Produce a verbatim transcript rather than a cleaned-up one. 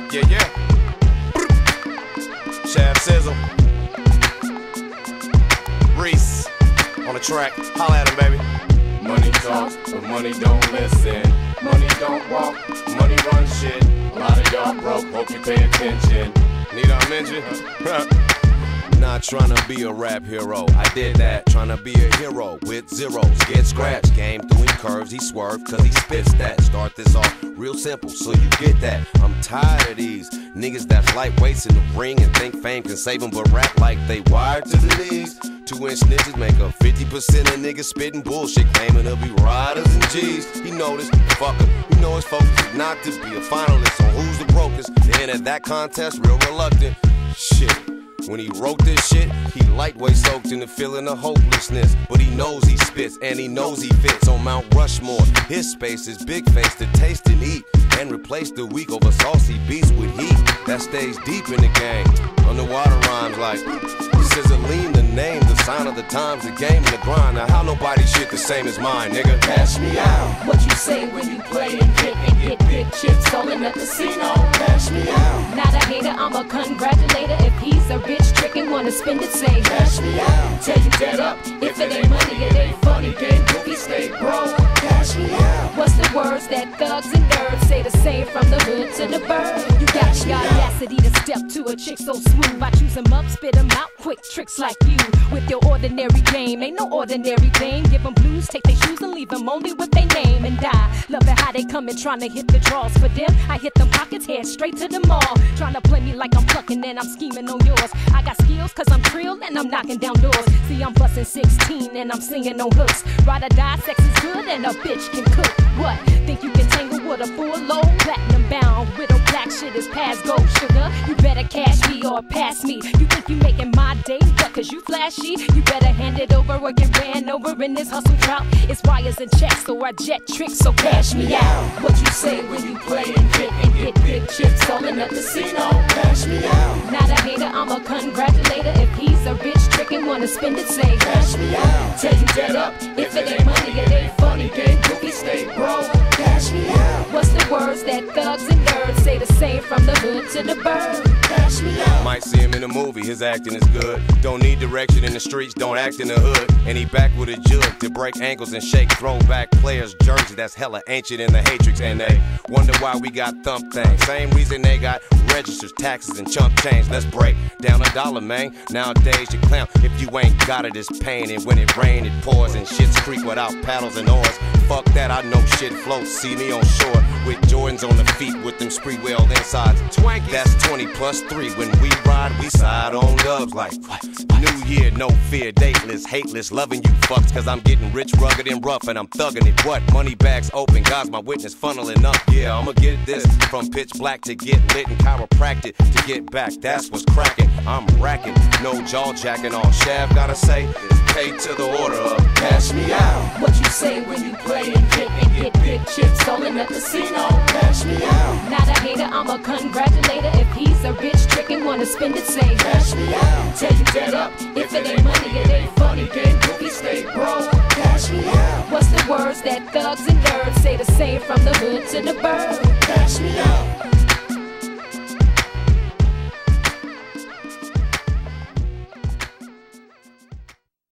Yeah, yeah. Chad Sizzle. Reese on the track. Holla at him, baby. Money talks, but money don't listen. Money don't walk, money run shit. A lot of y'all broke, hope you pay attention. Need I mention? Not trying to be a rap hero, I did that. Trying to be a hero with zeros, get scratched. Game through him curves, he swerved cause he spits that. Start this off real simple, so you get that. I'm tired of these niggas that's lightweights in the ring and think fame can save them, but rap like they wired to the knees. Two inch snitches make up fifty percent of niggas spitting bullshit, claiming they'll be riders and G's. He know this, fuck him, you know his focus is not to be a finalist on who's the brokest. They enter that contest real reluctant. Shit. When he wrote this shit, he lightweight soaked in the feeling of hopelessness. But he knows he spits and he knows he fits on Mount Rushmore. His space is big face to taste and eat, and replace the weak over saucy beats with heat that stays deep in the game. Underwater rhymes like Sizzle, the name, the sign of the times, the game and the grind. Now how nobody shit the same as mine, nigga? Cash me out. What you say when you play and get and get big chips stolen at the casino? Cash me out. Not a hater, I'm a congratulator. If he's a rich trick and wanna spend it, say cash me out. Tell you dead up. If it ain't money, it ain't funny. Game goofy, stay broke. Cash me out. What's the words that thugs and nerds say the same from the hood to the bird? You got the audacity to step to a chick so smooth. I choose them up, spit them out, quick tricks like you. With your ordinary game, ain't no ordinary game. Give them blues, take their shoes and leave them only with their name and die. Love it how they come in trying to hit the draws for them. I hit them pockets, head straight to the mall. Trying to play me like I'm plucking and I'm scheming on yours. I got skills cause I'm trill and I'm knocking down doors. See, I'm busting sixteen and I'm singing on hooks. Ride or die, sex is good and a bitch can cook. What? Think you can tangle with a full load? Platinum bound, widow black shit is past gold, sugar. You better cash me or pass me. You think you making my day, but cause you flashy, you better hand it over or get ran over in this hustle drought. It's wires and checks, so I jet tricks, so cash me out. What you say when you play and get and get big chips stolen at the casino? Cash me out. Not a hater, I'm a congratulator. If he's a rich trick and wanna spend it, say cash me out. Tell you dead up. If it ain't money, it ain't funny. Game goofy, stay broke. Cash me out. What's the words that thugs and nerds say the same from the hood to the bird? Cash me out. Might see him in a movie, his acting is good. Don't need direction in the streets, don't act in the hood. And he back with a jug to break ankles and shake throwback players' jersey that's hella ancient in the Hatrix. And they wonder why we got thump things. Same reason they got registers, taxes, and chump change. Let's break down a dollar, man. Nowadays you clown if you ain't got it, it's pain. And when it rain, it pours and shit's creek without paddles and oars. Fuck that, I know shit floats. See me on shore with Jordans on the feet with them spree well insides. Twank, that's twenty plus three. When we ride, we side on loves like what? New year, no fear, dateless, hateless, loving you fucks. Cause I'm getting rich, rugged, and rough, and I'm thugging it. What? Money bags open, God's my witness, funneling up. Yeah, I'ma get this from pitch black to get lit and chiropractic to get back. That's what's cracking. I'm racking, no jaw jacking. All Shav gotta say is pay to the order of cash me out. What you say when you play and get and get big chips stolen at the casino? Cash me out. Not a hater, I'm a congratulator. If he's a rich trick and wanna spend it, say cash me out. Tell you dead up. If it ain't money, it ain't funny. Game goofy, stay broke. Cash me out. What's the words that thugs and nerds say the same from the hood to the bird? Cash me out.